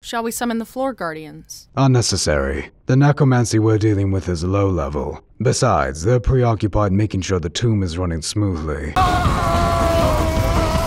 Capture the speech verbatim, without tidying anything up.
Shall we summon the Floor Guardians? Unnecessary. The necromancy we're dealing with is low level. Besides, they're preoccupied making sure the tomb is running smoothly.